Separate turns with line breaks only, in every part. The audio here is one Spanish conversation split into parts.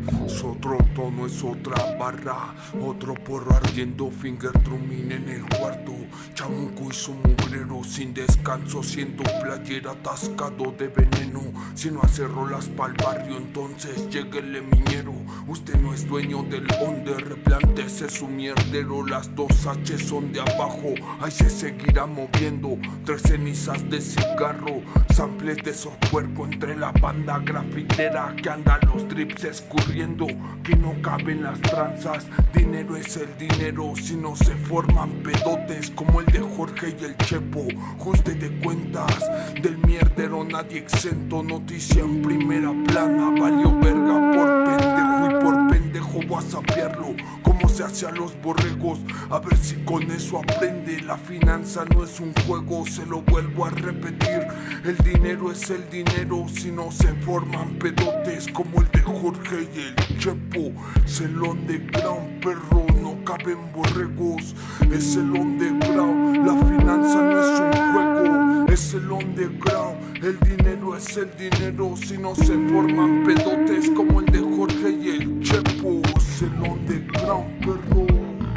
Es otro tono, es otra barra, otro porro ardiendo, finger drumming en el cuarto. Chamuco y su mugrero sin descanso, siendo playera atascado de veneno. Si no hace rolas pa'l barrio, entonces lléguele miñero. Usted no es dueño del onder, replántese su mierdero. Las dos H son de abajo, ahí se seguirá moviendo. 3 cenizas de cigarro, samples de esos puercos entre la banda grafitera que anda los drips escurriendo, que no caben las tranzas. Dinero es el dinero, si no se forman pedotes como el de Jorge y el Chepo. Ajuste de cuentas del mierdero, nadie exento. Noticia en primera plana, valió verga por pendejo, y por pendejo voy a sapearlo como se hace a los borregos, a ver si con eso aprende. La finanza no es un juego, se lo vuelvo a repetir. El dinero es el dinero, si no se forman pedotes como el de Jorge y el Chepo. Es el underground, perro, no caben borregos. Es el underground, la finanza no es un juego. Es el underground, el dinero es el dinero, si no se forman pedotes como el de Jorge y el Chepo. Es el underground, perro.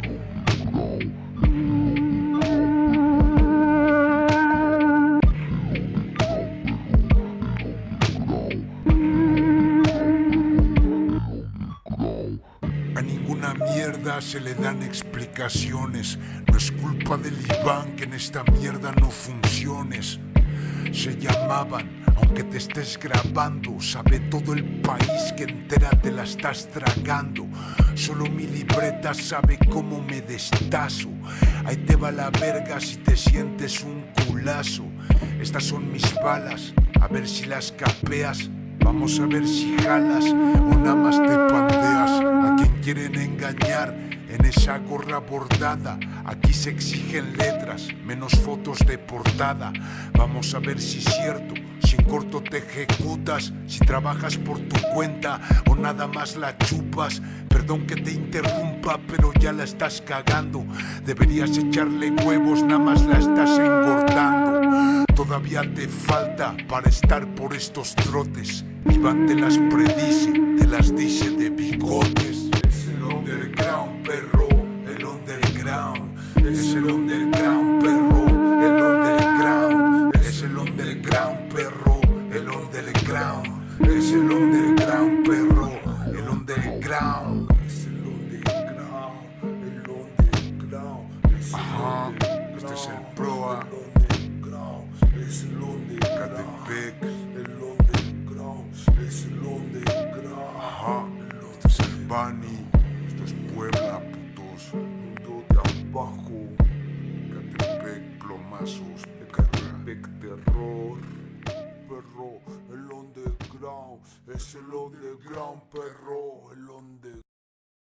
A ninguna mierda se le dan explicaciones. No es culpa del Iván que en esta mierda no funciones. Se llamaban, aunque te estés grabando, sabe todo el país que entera te la estás tragando. Solo mi libreta sabe cómo me destazo. Ahí te va la verga si te sientes un culazo. Estas son mis balas, a ver si las capeas. Vamos a ver si jalas o nada más te pandeas. A quien quieren engañar en esa gorra bordada, aquí se exigen letras, menos fotos de portada. Vamos a ver si es cierto, si en corto te ejecutas, si trabajas por tu cuenta o nada más la chupas. Perdón que te interrumpa, pero ya la estás cagando. Deberías echarle huevos, nada más la estás engordando. Todavía te falta para estar por estos trotes. Iván te las predice, te las dice de bigotes. Es el underground, perro, el underground. Es el underground, perro, el underground. Es el underground, perro, el underground. Es el underground, perro, el underground.
Es el underground, el underground.
Ajá, este es el proa.
Es el underground,
Catepec.
el underground, es el underground.
Ajá, este es el Bani. Esto es Puebla, putos.
Mundo de abajo,
Catepec, plomazos,
Catepec, terror, perro, el underground, es el underground, perro, el underground.